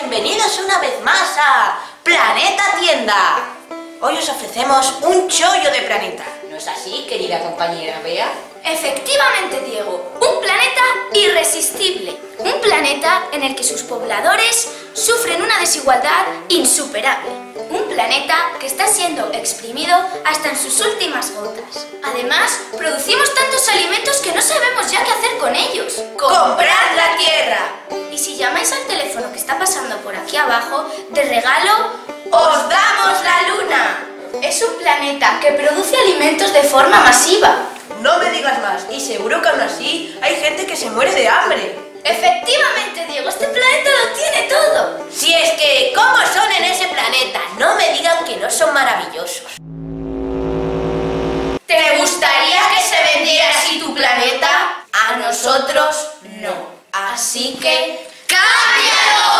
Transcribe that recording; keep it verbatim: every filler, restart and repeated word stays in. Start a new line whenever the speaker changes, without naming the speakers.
bienvenidos una vez más a Planeta Tienda. Hoy os ofrecemos un chollo de planeta. ¿No es así, querida compañera Bea?
Efectivamente, Diego, un planeta irresistible. Un planeta en el que sus pobladores sufren una desigualdad insuperable. Un planeta que está siendo exprimido hasta en sus últimas gotas. Además, producimos tantos alimentos que no sabemos ya qué hacer con ellos.
¡Comprad la Tierra!
Y si llamáis al teléfono que está pasando por aquí abajo, de regalo,
¡os damos la Luna!
Es un planeta que produce alimentos de forma masiva.
No me digas más, y seguro que aún así hay gente que se muere de hambre.
Efectivamente, Diego, este planeta lo tiene todo.
Si es que, ¿cómo son en ese planeta? No me digan que no son maravillosos.
¿Te gustaría que se vendiera así tu planeta? A nosotros no. Así que, ¡cámbialo!